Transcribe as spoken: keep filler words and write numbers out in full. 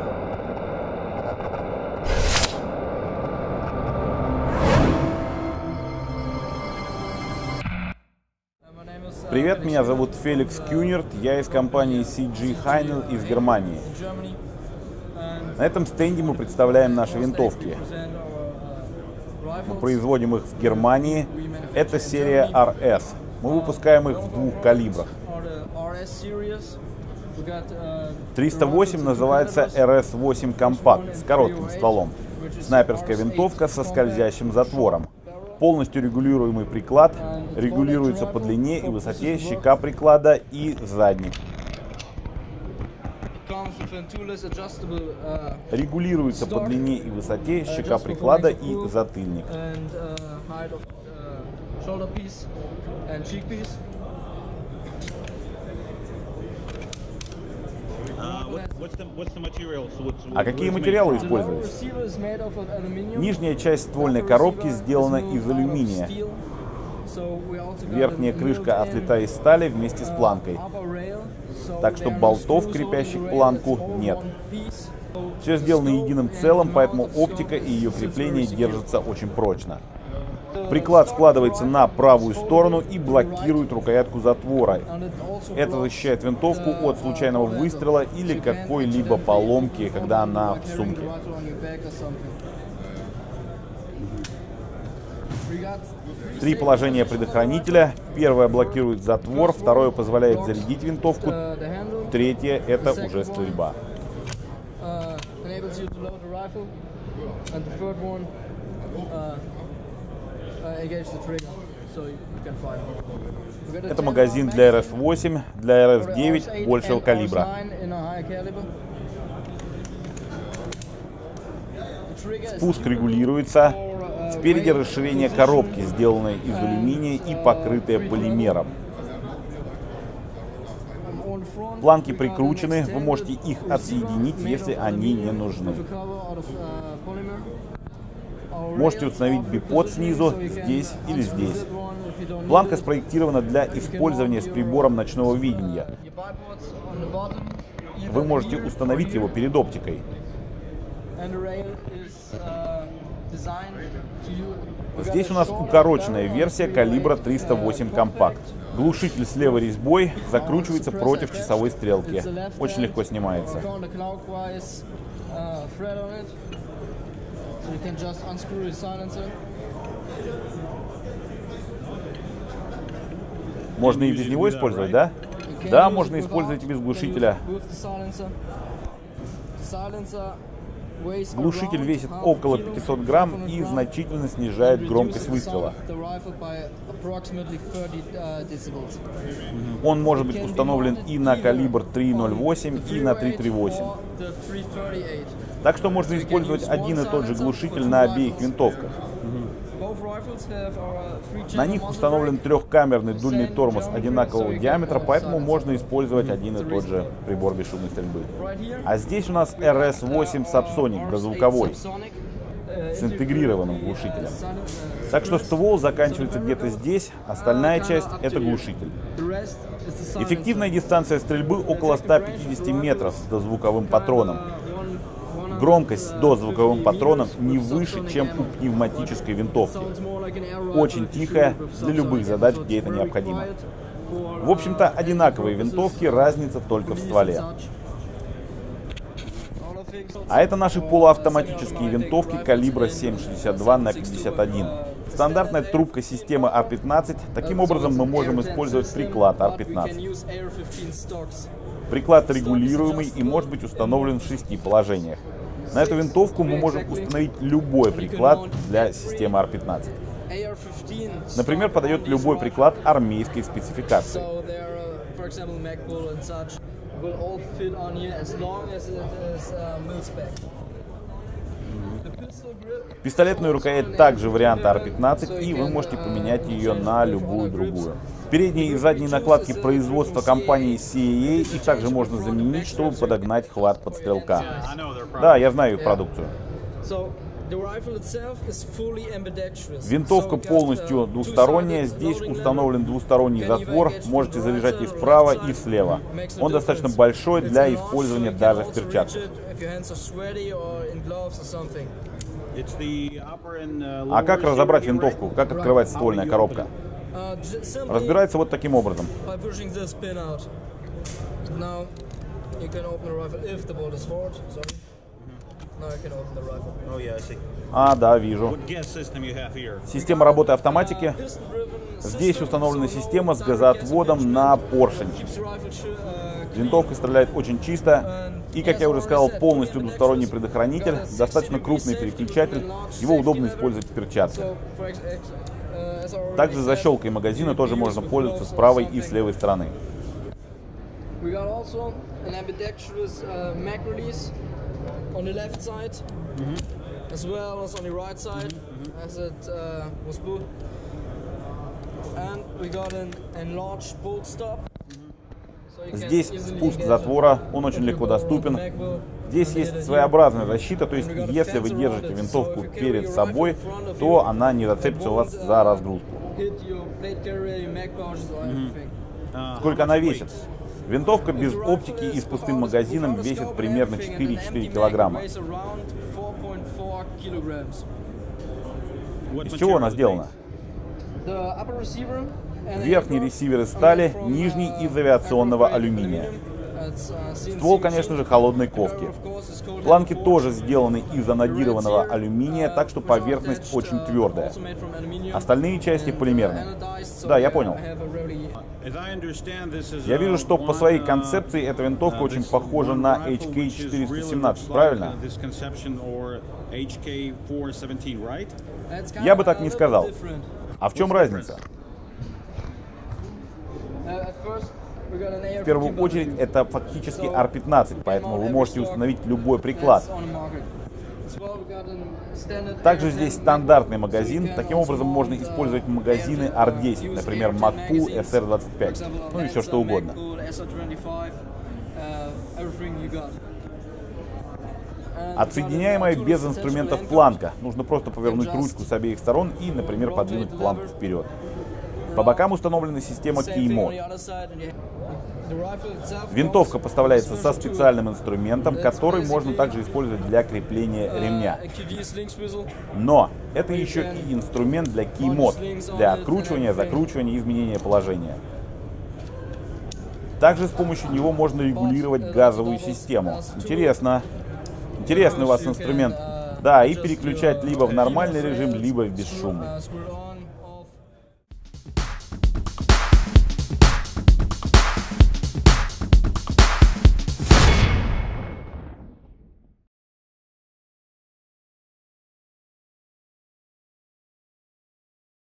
Привет, меня зовут Феликс Кюнерт, я из компании си джи Heinel из Германии. На этом стенде мы представляем наши винтовки. Мы производим их в Германии. Это серия ар эс. Мы выпускаем их в двух калибрах. триста восемь называется эр эс восемь Compact с коротким стволом. Снайперская винтовка со скользящим затвором. Полностью регулируемый приклад, регулируется по длине и высоте щека приклада и задник. Регулируется по длине и высоте щека приклада и затыльник. А какие материалы использовались? Нижняя часть ствольной коробки сделана из алюминия. Верхняя крышка отлита из стали вместе с планкой. Так что болтов, крепящих планку, нет. Все сделано единым целым, поэтому оптика и ее крепление держатся очень прочно. Приклад складывается на правую сторону и блокирует рукоятку затвора. Это защищает винтовку от случайного выстрела или какой-либо поломки, когда она в сумке. Три положения предохранителя. Первое блокирует затвор, второе позволяет зарядить винтовку, третье — это уже стрельба. Это магазин для эр эс восемь, для эр эс девять большего калибра. Спуск регулируется. Спереди расширение коробки, сделанное из алюминия и покрытое полимером. Планки прикручены, вы можете их отсоединить, если они не нужны. Можете установить бипод снизу, здесь или здесь. Планка спроектирована для использования с прибором ночного видения. Вы можете установить его перед оптикой. Здесь у нас укороченная версия калибра триста восемь Compact. Глушитель с левой резьбой закручивается против часовой стрелки. Очень легко снимается. Можно и без него использовать, да? Да, можно использовать и без глушителя. Глушитель весит около пятисот грамм и значительно снижает громкость выстрела. Он может быть установлен и на калибр три ноль восемь, и на три тридцать восемь. Так что можно использовать один и тот же глушитель на обеих винтовках. На них установлен трехкамерный дульный тормоз одинакового диаметра, поэтому можно использовать один и тот же прибор бесшумной стрельбы. А здесь у нас эр эс восемь Subsonic дозвуковой с интегрированным глушителем. Так что ствол заканчивается где-то здесь, остальная часть — это глушитель. Эффективная дистанция стрельбы около ста пятидесяти метров с дозвуковым патроном. Громкость с дозвуковым патроном не выше, чем у пневматической винтовки. Очень тихая для любых задач, где это необходимо. В общем-то, одинаковые винтовки, разница только в стволе. А это наши полуавтоматические винтовки калибра семь шестьдесят два на пятьдесят один. Стандартная трубка системы ар пятнадцать. Таким образом мы можем использовать приклад ар пятнадцать. Приклад регулируемый и может быть установлен в шести положениях. На эту винтовку мы можем установить любой приклад для системы ар пятнадцать. Например, подойдет любой приклад армейской спецификации. Пистолетную рукоять также варианта ар пятнадцать, и вы можете поменять ее на любую другую. Передние и задние накладки производства компании си эй эй, их также можно заменить, чтобы подогнать хват под стрелка. Да, я знаю их продукцию. Винтовка полностью двусторонняя. Здесь установлен двусторонний затвор. Можете заряжать и справа, и слева. Он достаточно большой для использования даже в перчатках. А как разобрать винтовку? Как открывается ствольная коробка? Разбирается вот таким образом. А, да, вижу. Система работы автоматики. Здесь установлена система с газоотводом на поршень. Винтовка стреляет очень чисто. И, как я уже сказал, полностью двусторонний предохранитель. Достаточно крупный переключатель. Его удобно использовать в перчатках. Также защелкой магазина тоже можно пользоваться с правой и с левой стороны. On the left side, mm-hmm. as well as on the right side, mm-hmm. as it uh, was put. And we got an enlarged bolt stop. Mm-hmm. Здесь спуск затвора, он очень легко доступен. Здесь есть своеобразная защита, то есть если вы держите винтовку перед собой, то она не зацепится у вас за разгрузку. Mm-hmm. Сколько она весит? Винтовка без оптики и с пустым магазином весит примерно четыре-четыре килограмма. Из чего она сделана? Верхний ресивер из стали, нижний из авиационного алюминия. Ствол, конечно же, холодной ковки. Планки тоже сделаны из анодированного алюминия, так что поверхность очень твердая. Остальные части полимерные. Да, я понял. Я вижу, что по своей концепции эта винтовка очень похожа на эйч кей четыреста семнадцать, правильно? Я бы так не сказал. А в чем разница? В первую очередь, это фактически ар пятнадцать, поэтому вы можете установить любой приклад. Также здесь стандартный магазин. Таким образом, можно использовать магазины ар десять, например, Макпу, эс эр двадцать пять, ну и все что угодно. Отсоединяемая без инструментов планка. Нужно просто повернуть ручку с обеих сторон и, например, подвинуть планку вперед. По бокам установлена система Keymode. Винтовка поставляется со специальным инструментом, который можно также использовать для крепления ремня. Но это еще и инструмент для Keymode, для откручивания, закручивания и изменения положения. Также с помощью него можно регулировать газовую систему. Интересно. Интересный у вас инструмент. Да, и переключать либо в нормальный режим, либо в бесшумный.